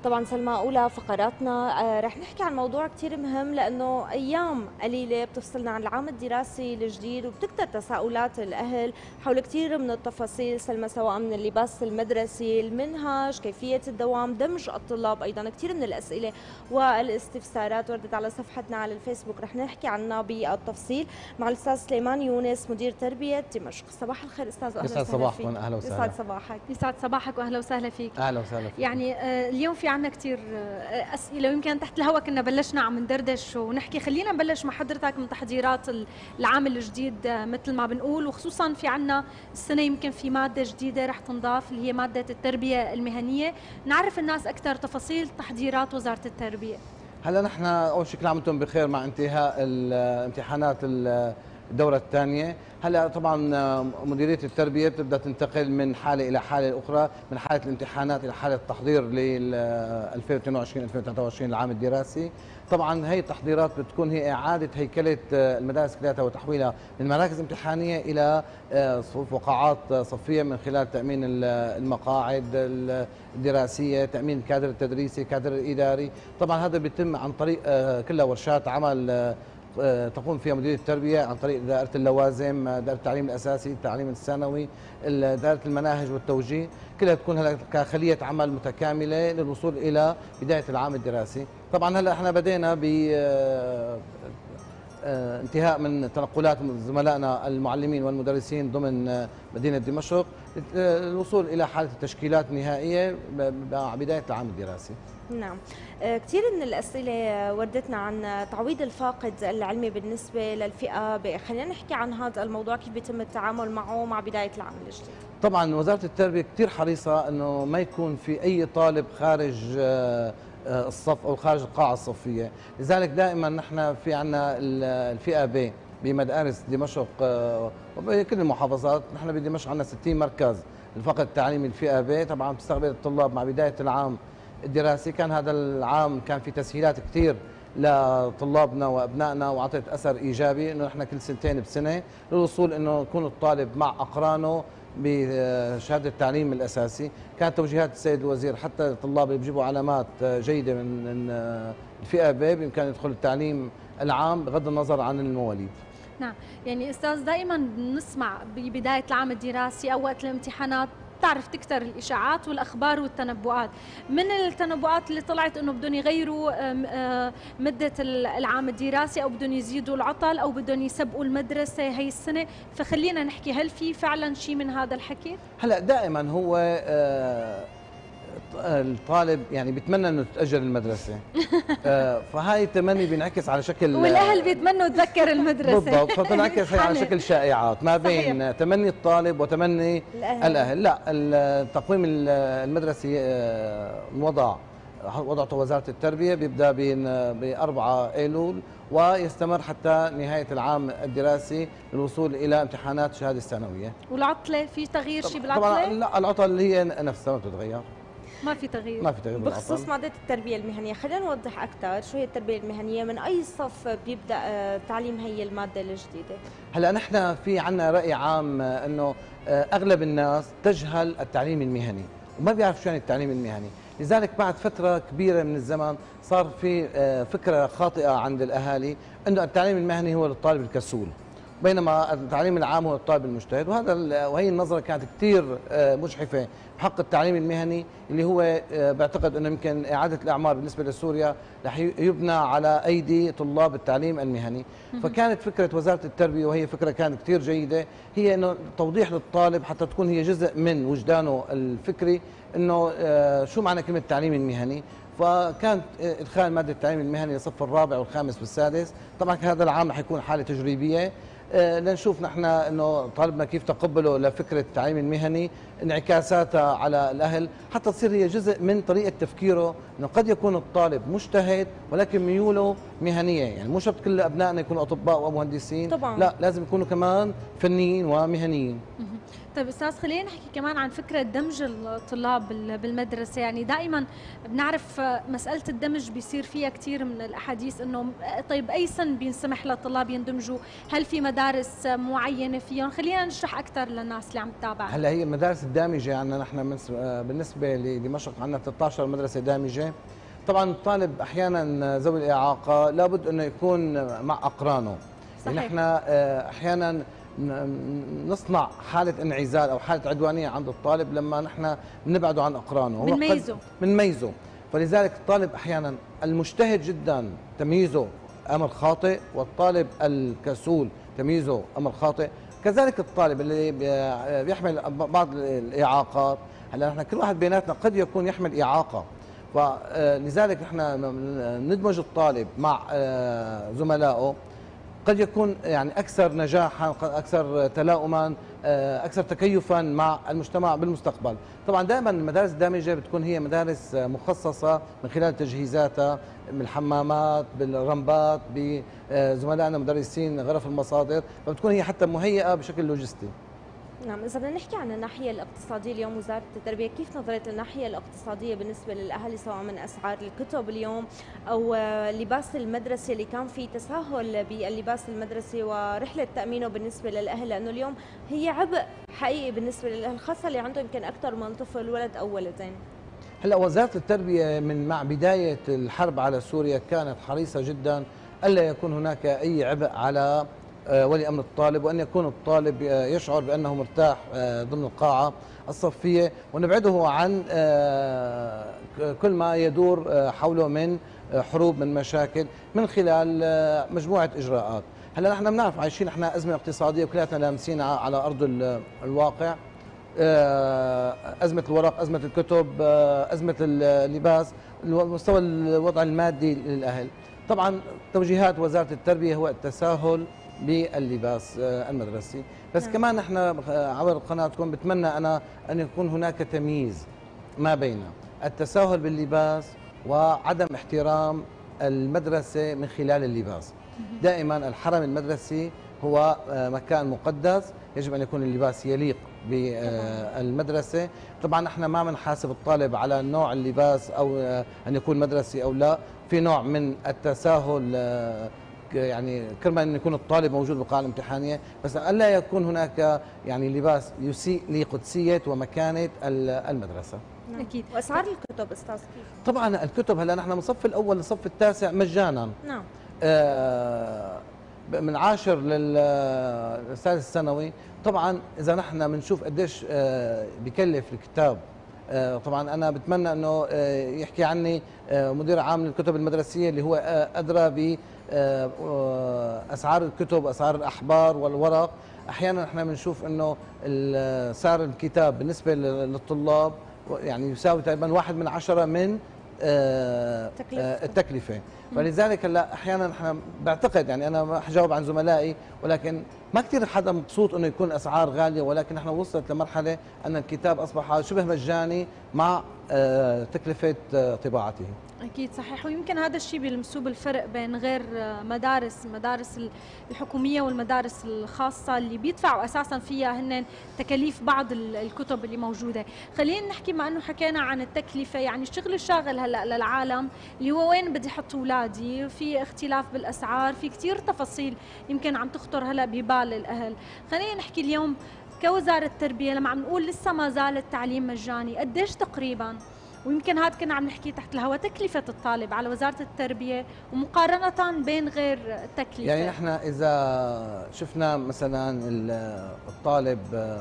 طبعا سلمى، أولى فقراتنا رح نحكي عن موضوع كتير مهم، لأنه أيام قليلة بتفصلنا عن العام الدراسي الجديد، وبتكتر تساؤلات الأهل حول كتير من التفاصيل سلمى، سواء من اللباس المدرسي، المنهج، كيفية الدوام، دمج الطلاب. أيضا كتير من الأسئلة والاستفسارات وردت على صفحتنا على الفيسبوك، رح نحكي عنها بالتفصيل مع الأستاذ سليمان يونس، مدير تربية دمشق. صباح الخير أستاذ، أهلا يسعد وسهلا فيك. صباحكم. اهلا وسهلا. يسعد صباحك. يسعد صباحك واهلا وسهلا فيك. اهلا وسهلا فيك. يعني اليوم في عنا كثير اسئله، ويمكن تحت الهواء كنا بلشنا عم ندردش ونحكي. خلينا نبلش مع حضرتك من تحضيرات العام الجديد مثل ما بنقول، وخصوصا في عنا السنه يمكن في ماده جديده رح تنضاف اللي هي ماده التربيه المهنيه. نعرف الناس اكثر تفاصيل تحضيرات وزاره التربيه. هلا نحن اول شيء كل عام وانتم بخير مع انتهاء الامتحانات الدورة الثانية. هلا طبعا مديرية التربية بتبدا تنتقل من حالة إلى حالة أخرى، من حالة الامتحانات إلى حالة التحضير لل 2022 2023 العام الدراسي. طبعا هي التحضيرات بتكون هي إعادة هيكلة المدارس كلها وتحويلها من مراكز امتحانية إلى صفوف وقاعات صفية، من خلال تأمين المقاعد الدراسية، تأمين الكادر التدريسي، الكادر الإداري. طبعا هذا بيتم عن طريق كلها ورشات عمل تقوم فيها مديرية التربية عن طريق دائرة اللوازم، دائرة التعليم الأساسي، التعليم الثانوي، دائرة المناهج والتوجيه، كلها تكون كخلية عمل متكاملة للوصول إلى بداية العام الدراسي. طبعا هلا احنا بدينا ب انتهاء من تنقلات زملائنا المعلمين والمدرسين ضمن مدينة دمشق للوصول إلى حالة التشكيلات النهائية مع بداية العام الدراسي. نعم، كثير من الأسئلة وردتنا عن تعويض الفاقد العلمي بالنسبة للفئة ب. خلينا نحكي عن هذا الموضوع، كيف بيتم التعامل معه مع بداية العام الجديد. طبعا وزارة التربية كثير حريصة أنه ما يكون في أي طالب خارج الصف أو خارج القاعة الصفية، لذلك دائما نحن في عنا الفئة ب بمدارس دمشق وبكل المحافظات. نحن بدمشق عندنا 60 مركز للفقد التعليمي الفئة ب، طبعا بتستقبل الطلاب مع بداية العام الدراسي. كان هذا العام كان في تسهيلات كثير لطلابنا وابنائنا، واعطت اثر ايجابي انه نحن كل سنتين بسنه للوصول انه يكون الطالب مع اقرانه بشهاده التعليم الاساسي. كانت توجيهات السيد الوزير حتى الطلاب اللي بيجيبوا علامات جيده من الفئه ب بامكان يدخل التعليم العام بغض النظر عن المواليد. نعم، يعني استاذ دائما بنسمع ببدايه العام الدراسي او وقت الامتحانات بتعرف تكتر الاشاعات والاخبار والتنبؤات. من التنبؤات اللي طلعت انه بدهم يغيروا مده العام الدراسي، او بدهم يزيدوا العطل، او بدهم يسبقوا المدرسه هي السنه. فخلينا نحكي، هل في فعلا شيء من هذا الحكي؟ هلا دائما هو الطالب يعني بيتمنى انه تتاجل المدرسه فهاي التمني بينعكس على شكل، والاهل بيتمنوا تذكر المدرسه بالضبط، فبتنعكس على شكل شائعات ما بين صحيح. تمني الطالب وتمني الأهل. لا، التقويم المدرسي وضعته وزارة التربية بيبدأ ب 4 أيلول ويستمر حتى نهاية العام الدراسي للوصول إلى امتحانات الشهادة الثانوية. والعطلة في تغيير شيء بالعطلة؟ طبعا لا، العطل هي نفسها ما بتتغير. ما في تغيير. ما في تغيير بخصوص مادة التربية المهنية، خلينا نوضح أكثر شو هي التربية المهنية، من أي صف بيبدأ تعليم هي المادة الجديدة؟ هلا نحن في عنا رأي عام أنه أغلب الناس تجهل التعليم المهني وما بيعرف شو يعني التعليم المهني، لذلك بعد فترة كبيرة من الزمن صار في فكرة خاطئة عند الأهالي أنه التعليم المهني هو للطالب الكسول، بينما التعليم العام هو الطالب المجتهد. وهي النظرة كانت كثير مجحفة بحق التعليم المهني، اللي هو بعتقد انه يمكن اعادة الاعمار بالنسبة لسوريا رح يبنى على ايدي طلاب التعليم المهني. فكانت فكرة وزارة التربية، وهي فكرة كانت كثير جيدة، هي انه توضيح للطالب حتى تكون هي جزء من وجدانه الفكري انه شو معنى كلمة التعليم المهني. فكانت ادخال مادة التعليم المهني للصف الرابع والخامس والسادس. طبعا هذا العام رح يكون حالة تجريبية لنشوف نحن انه طالبنا كيف تقبله لفكره التعليم المهني، انعكاساتها على الاهل، حتى تصير هي جزء من طريقه تفكيره. انه قد يكون الطالب مجتهد ولكن ميوله مهنيه، يعني مو شرط كل ابنائنا يكونوا اطباء ومهندسين، طبعا لا، لازم يكونوا كمان فنيين ومهنيين. طيب استاذ، خلينا نحكي كمان عن فكره دمج الطلاب بالمدرسه. يعني دائما بنعرف مساله الدمج بيصير فيها كثير من الاحاديث، انه طيب اي سن بينسمح للطلاب يندمجوا؟ هل في مدارس معينه فيهم؟ خلينا نشرح اكثر للناس اللي عم تتابع. هلا هي المدارس الدامجه عندنا نحن بالنسبه لدمشق عندنا 13 مدرسه دامجه. طبعا الطالب احيانا ذوي الاعاقه لابد انه يكون مع اقرانه. صحيح. يعني نحن احيانا نصنع حاله انعزال او حاله عدوانيه عند الطالب لما نحن بنبعده عن اقرانه، بنميزه. فلذلك الطالب احيانا المجتهد جدا تمييزه امر خاطئ، والطالب الكسول تمييزه امر خاطئ. كذلك الطالب اللي بيحمل بعض الاعاقات، هلا نحن كل واحد بيناتنا قد يكون يحمل اعاقه، فلذلك نحن ندمج الطالب مع زملائه، قد يكون يعني اكثر نجاحا، اكثر تلاؤما، اكثر تكيفا مع المجتمع بالمستقبل. طبعا دائما المدارس الدامجه بتكون هي مدارس مخصصه من خلال تجهيزاتها، بالحمامات، بالرمبات، بزملائنا مدرسين غرف المصادر، فبتكون هي حتى مهيئه بشكل لوجستي. نعم، إذا بدنا نحكي عن الناحية الاقتصادية اليوم، وزارة التربية كيف نظرت الناحية الاقتصادية بالنسبة للأهالي، سواء من أسعار الكتب اليوم أو لباس المدرسة اللي كان في تساهل باللباس المدرسي ورحلة تأمينه بالنسبة للأهل، لأنه اليوم هي عبء حقيقي بالنسبة للأهل، خاصة اللي عندهم يمكن أكثر من طفل، ولد أو ولدين. هلا وزارة التربية مع بداية الحرب على سوريا كانت حريصة جدا ألا يكون هناك أي عبء على ولي أمر الطالب، وأن يكون الطالب يشعر بأنه مرتاح ضمن القاعة الصفية، ونبعده عن كل ما يدور حوله من حروب، من مشاكل، من خلال مجموعة إجراءات. هلا نحن بنعرف عايشين احنا أزمة اقتصادية وكلاتنا لامسين على أرض الواقع، أزمة الورق، أزمة الكتب، أزمة اللباس، مستوى الوضع المادي للأهل. طبعا توجيهات وزارة التربية هو التساهل باللباس المدرسي، بس نعم. كمان نحن عبر قناتكم بتمنى أنا أن يكون هناك تمييز ما بين التساهل باللباس وعدم احترام المدرسة من خلال اللباس. دائما الحرم المدرسي هو مكان مقدس، يجب أن يكون اللباس يليق بالمدرسة. طبعا نحن ما بنحاسب الطالب على نوع اللباس أو أن يكون مدرسي أو لا، في نوع من التساهل يعني كرما أن يكون الطالب موجود بالقاعة الامتحانية، بس ألا يكون هناك يعني لباس يسيء لقدسية ومكانة المدرسة. نعم. أكيد. وأسعار الكتب أستاذ كيف؟ طبعا الكتب هلا نحن من الصف الأول للصف التاسع مجانا. نعم. من 10 للثالث الثانوي. طبعا اذا نحن بنشوف قديش بكلف الكتاب، طبعا انا بتمنى انه يحكي عني مدير عام للكتب المدرسيه اللي هو ادرى باسعار الكتب، اسعار الاحبار والورق. احيانا نحن بنشوف انه سعر الكتاب بالنسبه للطلاب يعني يساوي تقريبا 1/10 من التكلفة. فلذلك هلا احيانا نحن بعتقد، يعني انا ما حجاوب عن زملائي، ولكن ما كثير حدا مبسوط انه يكون الاسعار غاليه، ولكن نحن وصلت لمرحله ان الكتاب اصبح شبه مجاني مع تكلفه طباعته. أكيد صحيح، ويمكن هذا الشيء بيلمسوه بالفرق بين غير المدارس الحكومية والمدارس الخاصة اللي بيدفعوا أساسا فيها هن تكاليف بعض الكتب اللي موجودة. خلينا نحكي، مع أنه حكينا عن التكلفة، يعني الشغل الشاغل هلأ للعالم اللي هو وين بدي أحط أولادي، في اختلاف بالأسعار، في كتير تفاصيل يمكن عم تخطر هلأ ببال الأهل. خلينا نحكي اليوم كوزارة التربية لما عم نقول لسه ما زال التعليم مجاني، قديش تقريبا، ويمكن هذا كنا عم نحكي تحت الهواء، تكلفة الطالب على وزارة التربية ومقارنة بين غير التكلفة؟ يعني نحن إذا شفنا مثلا الطالب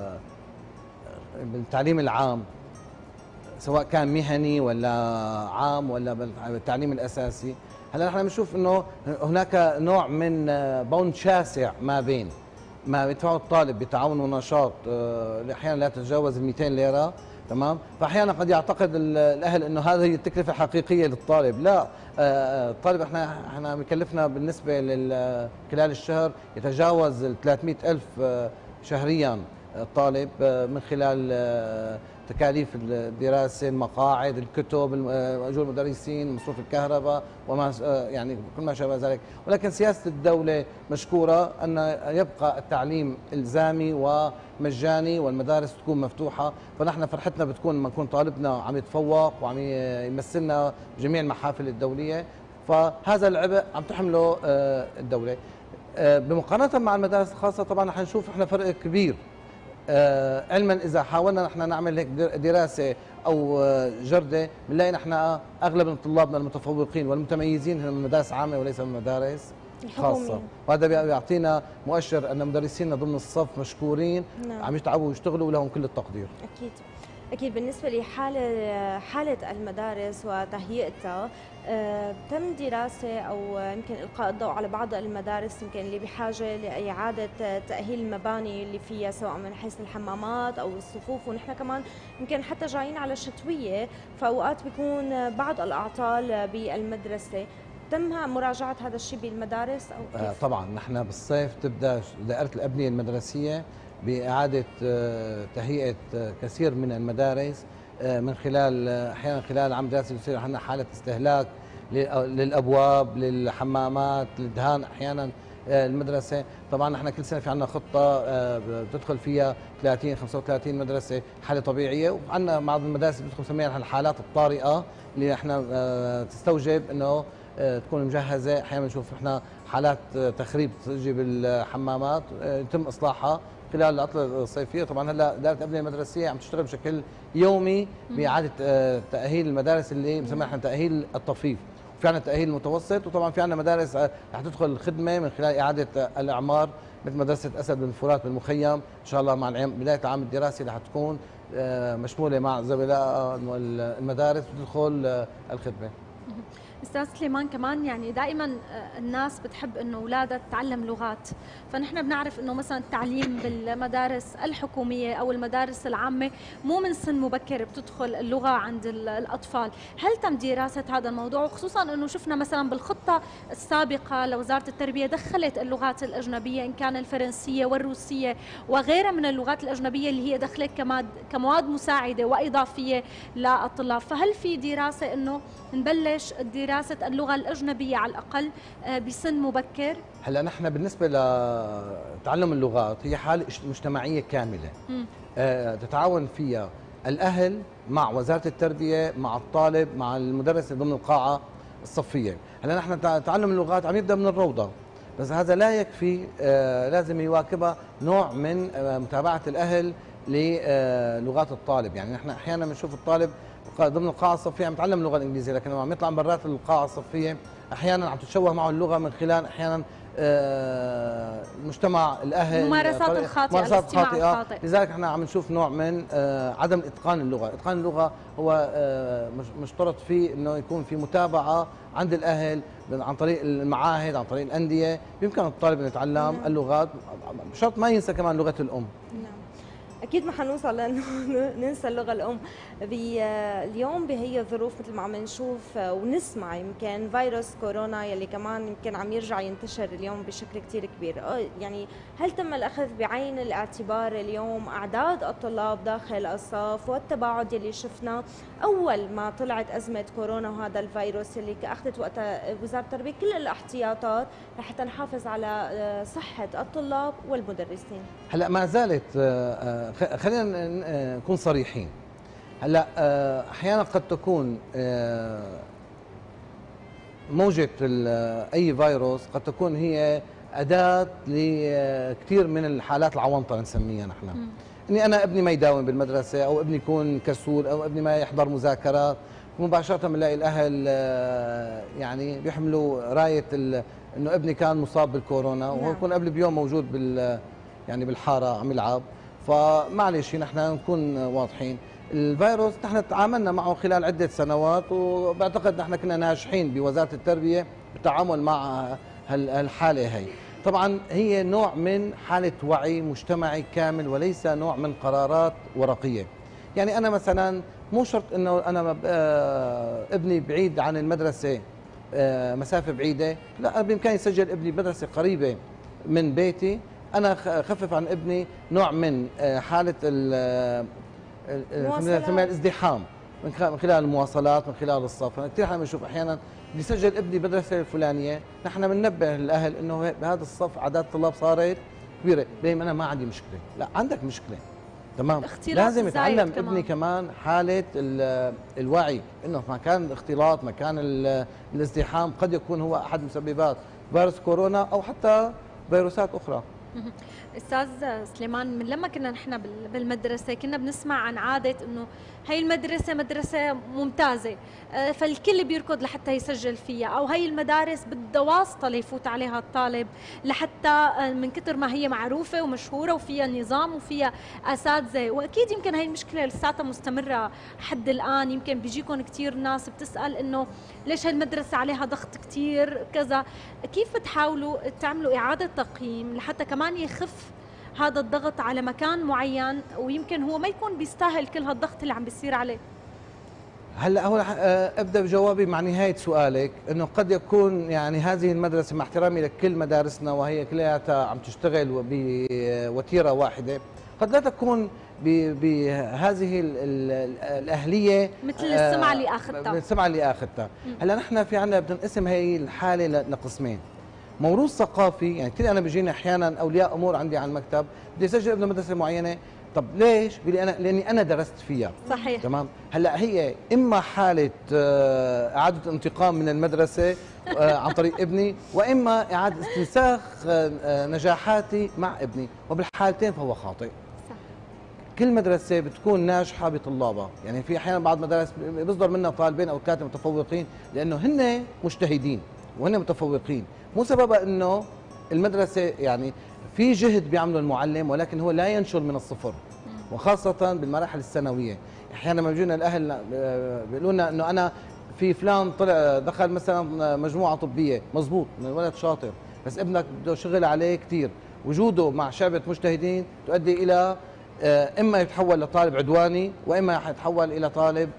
بالتعليم العام، سواء كان مهني ولا عام ولا بالتعليم الأساسي، هلا نحن بنشوف إنه هناك نوع من بون شاسع ما بين ما يدفعه الطالب بتعاون ونشاط، أحيانا لا تتجاوز 200 ليرة، تمام. فاحيانا قد يعتقد الاهل انه هذه هي التكلفه الحقيقيه للطالب، لا. الطالب احنا مكلفنا بالنسبه خلال الشهر يتجاوز ال 300,000 شهريا الطالب، من خلال تكاليف الدراسه، المقاعد، الكتب، اجور المدرسين، مصروف الكهرباء وما يعني كل ما شابه ذلك. ولكن سياسه الدوله مشكوره ان يبقى التعليم الزامي ومجاني والمدارس تكون مفتوحه. فنحن فرحتنا بتكون لما يكون طالبنا عم يتفوق وعم يمثلنا بجميع المحافل الدوليه، فهذا العبء عم تحمله الدوله. بمقارنه مع المدارس الخاصه طبعا رح نشوف احنا فرق كبير. علما اذا حاولنا نحن نعمل هيك دراسه او جرده، بنلاقي نحن اغلب من طلابنا المتفوقين والمتميزين هم من مدارس عامه وليس من مدارس خاصه، وهذا بيعطينا مؤشر ان مدرسينا ضمن الصف مشكورين. نعم. عم يتعبوا ويشتغلوا ولهم كل التقدير. اكيد. أكيد. بالنسبة لحالة المدارس وتهيئتها، تم دراسة أو يمكن إلقاء الضوء على بعض المدارس يمكن اللي بحاجة لإعادة تأهيل المباني اللي فيها، سواء من حيث الحمامات أو الصفوف. ونحن كمان يمكن حتى جايين على شتوية، فأوقات بيكون بعض الأعطال بالمدرسة. تم مراجعة هذا الشيء بالمدارس أو كيف؟ طبعا نحن بالصيف تبدأ دائرة الأبنية المدرسية بإعادة تهيئة كثير من المدارس، من خلال أحيانا خلال العام الدراسي بصير عندنا حالة استهلاك للأبواب، للحمامات، للدهان أحيانا المدرسة. طبعا نحن كل سنة في عندنا خطة بتدخل فيها 30 35 مدرسة حالة طبيعية، وعندنا بعض المدارس بتدخل نسميها الحالات الطارئة اللي نحن تستوجب انه تكون مجهزة. أحيانا بنشوف احنا حالات تخريب تجي بالحمامات يتم إصلاحها خلال العطلة الصيفية. طبعا هلا إدارة الأبنية المدرسية عم تشتغل بشكل يومي بإعادة تأهيل المدارس اللي بنسميها احنا تأهيل الطفيف، وفي عندنا تأهيل المتوسط، وطبعا في عندنا مدارس رح تدخل الخدمة من خلال إعادة الإعمار، مثل مدرسة أسد بن فرات بالمخيم. إن شاء الله مع بداية العام الدراسي رح تكون مشمولة مع زملاء المدارس وتدخل الخدمة. استاذ سليمان، كمان يعني دائما الناس بتحب انه اولادها تتعلم لغات، فنحن بنعرف انه مثلا التعليم بالمدارس الحكوميه او المدارس العامه مو من سن مبكر بتدخل اللغه عند الاطفال. هل تم دراسه هذا الموضوع؟ وخصوصا انه شفنا مثلا بالخطه السابقه لوزاره التربيه دخلت اللغات الاجنبيه، ان كان الفرنسيه والروسيه وغيرها من اللغات الاجنبيه اللي هي دخلت كمواد مساعده واضافيه للطلاب. فهل في دراسه انه نبلش دراسة اللغة الأجنبية على الأقل بسن مبكر؟ هلا نحن بالنسبة لتعلم اللغات هي حالة مجتمعية كاملة تتعاون فيها الأهل مع وزارة التربية، مع الطالب، مع المدرس ضمن القاعة الصفية. هلا نحن تعلم اللغات عم يبدأ من الروضة، بس هذا لا يكفي، لازم يواكبها نوع من متابعة الأهل للغات الطالب. يعني نحن أحيانا بنشوف الطالب ضمن القاعة الصفية عم يتعلم اللغة الإنجليزية، لكن لما عم يطلع من برات القاعة الصفية أحيانا عم تتشوه معه اللغة من خلال أحيانا المجتمع، الأهل، الممارسات الخاطئة، الاستماع الخاطئ. لذلك احنا عم نشوف نوع من عدم إتقان اللغة. إتقان اللغة هو مشترط فيه أنه يكون في متابعة عند الأهل عن طريق المعاهد، عن طريق الأندية. بإمكان الطالب أن يتعلم اللغات بشرط ما ينسى كمان لغة الأم. أكيد ما حنوصل لأنه ننسى اللغة الأم. اليوم بهي الظروف مثل ما عم نشوف ونسمع يمكن فيروس كورونا يلي كمان يمكن عم يرجع ينتشر اليوم بشكل كتير كبير. يعني هل تم الأخذ بعين الاعتبار اليوم أعداد الطلاب داخل الصف والتباعد يلي شفنا أول ما طلعت أزمة كورونا وهذا الفيروس يلي أخذت وقتها وزارة التربية كل الاحتياطات لحتى نحافظ على صحة الطلاب والمدرسين؟ هلا ما زالت، خلينا نكون صريحين. هلا احيانا قد تكون موجة اي فيروس قد تكون هي اداة لكثير من الحالات العوانطة نسميها نحن. اني انا ابني ما يداوم بالمدرسة، او ابني يكون كسول، او ابني ما يحضر مذاكرات، مباشرة بنلاقي الاهل يعني بيحملوا راية انه ابني كان مصاب بالكورونا وهو يكون قبل بيوم موجود يعني بالحارة عم يلعب. فمعلش نحن نكون واضحين، الفيروس نحن تعاملنا معه خلال عدة سنوات، وبعتقد نحن كنا ناجحين بوزارة التربية بالتعامل مع هالحالة هي. طبعا هي نوع من حالة وعي مجتمعي كامل وليس نوع من قرارات ورقية. يعني أنا مثلا مو شرط أنه أنا ابني بعيد عن المدرسة مسافة بعيدة، لا، بإمكاني يسجل ابني بمدرسة قريبة من بيتي. أنا خفف عن ابني نوع من حالة نسميها الازدحام من خلال المواصلات، من خلال الصف. أنا كثير بنشوف احيانا بدي سجل ابني بالمدرسه الفلانيه، نحن بننبه الاهل انه بهذا الصف اعداد الطلاب صارت كبيره، دائما انا ما عندي مشكله، لا عندك مشكله. تمام، لازم يتعلم ابني كمان حاله الوعي، انه مكان الاختلاط، مكان الازدحام قد يكون هو احد مسببات فيروس كورونا او حتى فيروسات اخرى. استاذ سليمان، من لما كنا نحن بالمدرسه كنا بنسمع عن عاده انه هي المدرسه مدرسه ممتازه، فالكل بيركض لحتى يسجل فيها، او هي المدارس بدها واسطه ليفوت عليها الطالب لحتى من كثر ما هي معروفه ومشهوره وفيها نظام وفيها اساتذه. واكيد يمكن هي المشكله لساتها مستمره حد الان، يمكن بيجيكم كثير ناس بتسال انه ليش هالمدرسه عليها ضغط كثير كذا. كيف بتحاولوا تعملوا اعاده تقييم لحتى كمان يخف هذا الضغط على مكان معين، ويمكن هو ما يكون بيستاهل كل هالضغط اللي عم بيصير عليه؟ هلا هو ابدا بجوابي مع نهايه سؤالك، انه قد يكون يعني هذه المدرسه مع احترامي لكل مدارسنا وهي كلياتها عم تشتغل بوتيره واحده، قد لا تكون بهذه الاهليه مثل السمعه اللي اخذتها. السمعه اللي اخذتها. هلا نحن في عندنا بدنا نقسم هي الحاله لقسمين. موروث ثقافي، يعني كثير انا بيجيني احيانا اولياء امور عندي على المكتب بدي اسجل ابنه مدرسه معينه، طب ليش؟ لاني انا درست فيها. صحيح. تمام، هلا هي اما حاله اعاده انتقام من المدرسه عن طريق ابني، واما اعاده استنساخ نجاحاتي مع ابني، وبالحالتين فهو خاطئ. صح. كل مدرسه بتكون ناجحه بطلابها، يعني في احيانا بعض المدارس بيصدر منها طالبين او ثلاثه متفوقين لانه هن مجتهدين وهن متفوقين، مو سببها انه المدرسه يعني في جهد بيعمله المعلم، ولكن هو لا ينشر من الصفر، وخاصه بالمراحل الثانويه. احيانا لما بيجونا الاهل بيقولوا لنا انه انا في فلان طلع دخل مثلا مجموعه طبيه، مزبوط، من الولد شاطر، بس ابنك بده شغل عليه كثير، وجوده مع شعبه مجتهدين تؤدي الى اما يتحول لطالب عدواني، واما يتحول الى طالب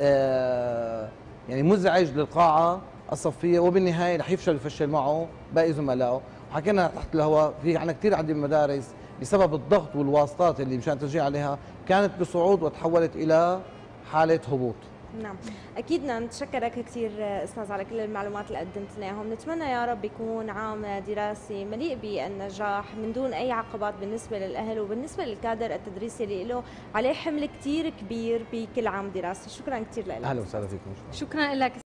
يعني مزعج للقاعه الصفيه، وبالنهايه رح يفشل معه باقي زملائه. وحكينا تحت الهواء في عنا كثير عندي مدارس بسبب الضغط والواسطات اللي مشان تشجيع عليها كانت بصعود وتحولت الى حاله هبوط. نعم، اكيد بدنا نتشكرك كثير استاذ على كل المعلومات اللي قدمت لنا اياهم، نتمنى يا رب يكون عام دراسي مليء بالنجاح من دون اي عقبات بالنسبه للاهل وبالنسبه للكادر التدريسي اللي له عليه حمل كثير كبير بكل عام دراسي. شكرا كثير لك. اهلا وسهلا فيكم. شكرا لك.